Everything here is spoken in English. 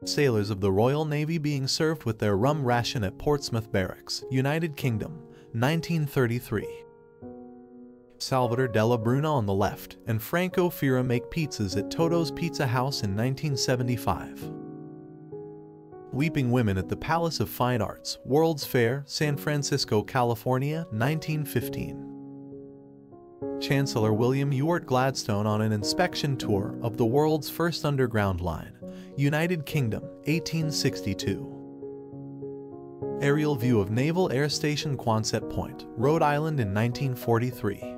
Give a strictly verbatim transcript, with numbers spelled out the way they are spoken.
Sailors of the Royal Navy being served with their rum ration at Portsmouth Barracks, United Kingdom, nineteen thirty-three. Salvador Della Bruna on the left, and Franco Fira make pizzas at Toto's Pizza House in nineteen seventy-five. Weeping Women at the Palace of Fine Arts, World's Fair, San Francisco, California, nineteen fifteen. Chancellor William Ewart Gladstone on an inspection tour of the world's first underground line, United Kingdom, eighteen sixty-two. Aerial view of Naval Air Station Quonset Point, Rhode Island in nineteen forty-three.